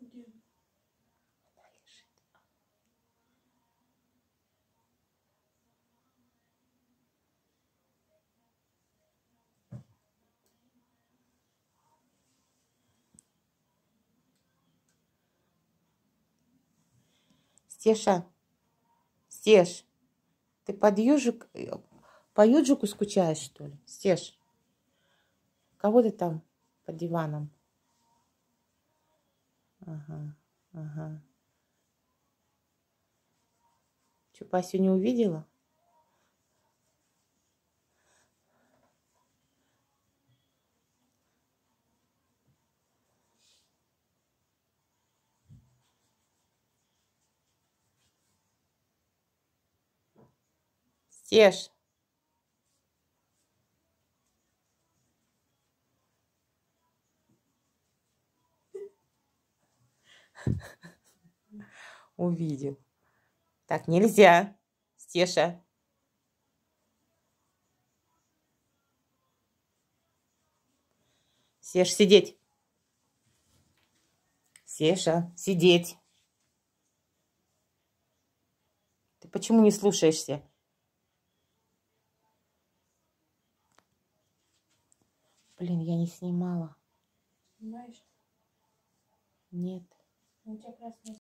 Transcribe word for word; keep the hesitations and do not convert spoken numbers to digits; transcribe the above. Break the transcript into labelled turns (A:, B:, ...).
A: Где?
B: Она лежит. Стеша, Стеш, ты под ежик, по ежику скучаешь, что ли? Стеш, кого ты там под диваном? Ага, ага. Че, Пасю не увидела? Стеш. Увидел. Так нельзя, Стеша. Стеш, сидеть. Стеша, сидеть. Ты почему не слушаешься? Блин, я не снимала.
A: Снимаешь?
B: Нет.
A: У тебя красная